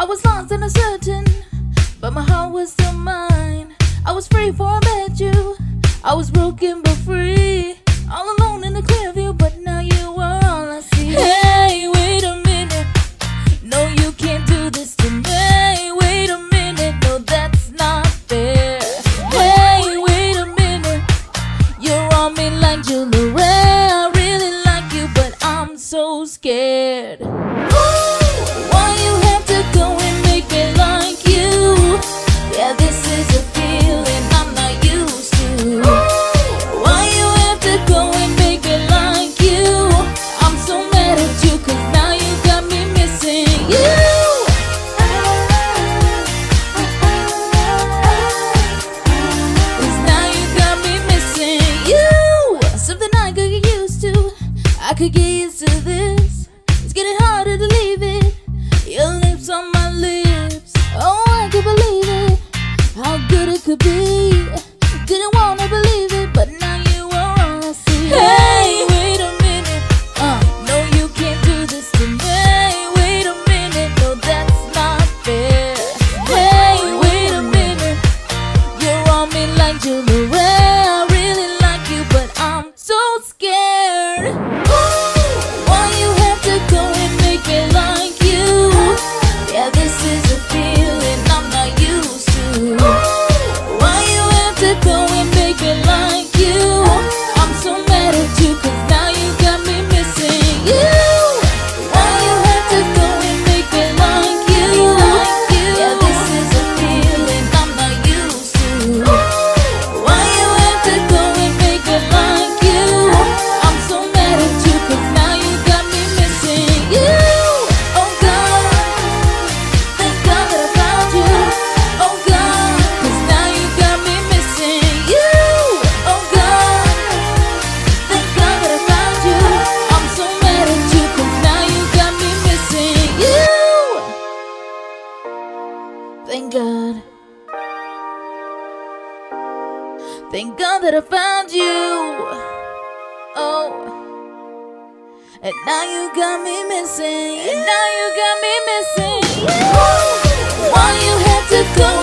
I was lost and uncertain, but my heart was still mine. I was free before I met you. I was broken but free, all alone in the clear view, but now you are all I see. Hey, wait a minute, no, you can't do this to me. Wait a minute, no, that's not fair. Hey, wait a minute, you're on me like jewelry. I really like you, but I'm so scared. Why you have to go and make me like you? Yeah, this is a feeling I'm not used to. Why you have to go and make me like you? I'm so mad at you, cause now you got me missing you. Cause now you got me missing you. Something I could get used to. I could get used to this. It's getting harder to leave it. Your lips on my lips. Oh, I can't believe it. How good it could be. Didn't wanna believe it, but now you are all I see. Hey, wait a minute. No, you can't do this to me. Wait a minute, no, that's not fair. Hey, wait a minute. You're on me like jewelry. I really like you, but I'm so scared. Why you have to go and make me like you? Yeah, this is a feeling I'm not used to. Why you have to go and make me like you? I'm so mad at you, cause now you got me missing you. Why you have to go and make me like you? Yeah, this is a feeling I'm not used to. Why you have to go and make me like you? I'm so mad at you, cause now you got me missing you. Oh God, thank God that I found you. Oh God, cause now you got me missing you. Oh God, thank God that I found you. I'm so mad at you, cause now you got me missing you. Thank God. Thank God that I found you. Oh, and now you got me missing. And now you got me missing. Why you had to go